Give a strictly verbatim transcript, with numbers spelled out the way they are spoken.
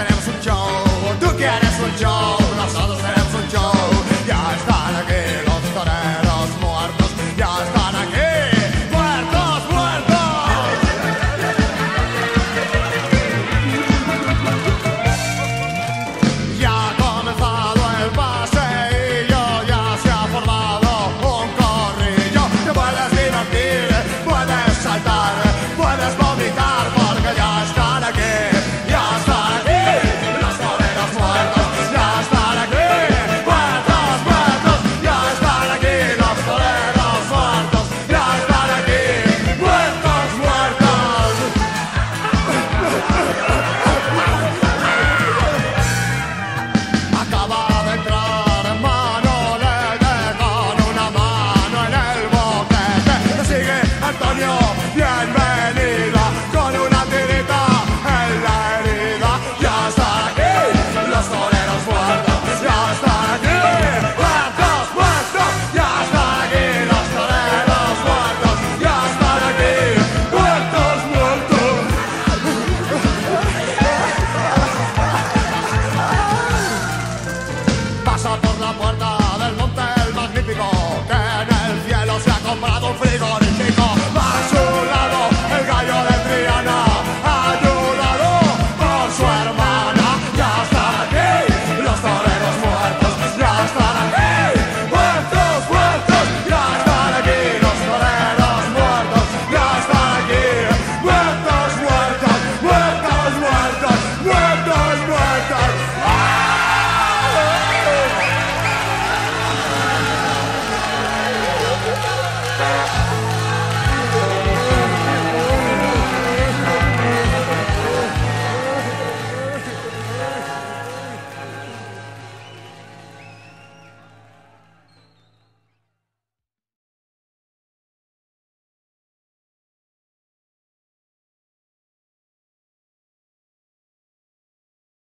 queremos un show, tú quieres un show, nosotros queremos un show. Ya están aquí los toreros muertos, ya están aquí, muertos, muertos. Ya ha comenzado el paseillo, ya se ha formado un corrillo. Te puedes divertir, puedes saltar, puedes vomitar, porque ya están aquí, ya están aquí los toreros muertos, ya están aquí, muertos, muertos, ya están aquí los toreros muertos, ya están aquí, muertos, muertos. Acaba de entrar Manolete con una mano en el boquete. Le sigue Antonio, bienvenida, con una tirita en la herida. Ya están aquí los toreros muertos, ya están aquí, muertos, muertos, ya están aquí los toreros muertos, ya están aquí, muertos, muertos. Pasa por la puerta del monte el magnífico, que en el cielo se ha comprado un frigorífico. Va a su lado el gallo de Triana, ayudado por su hermana. Ya están aquí los toreros muertos, ya están aquí, muertos, muertos, ya están aquí los toreros muertos, ya están aquí, muertos, muertos, muertos, muertos, muertos, muertos. ¡Ah!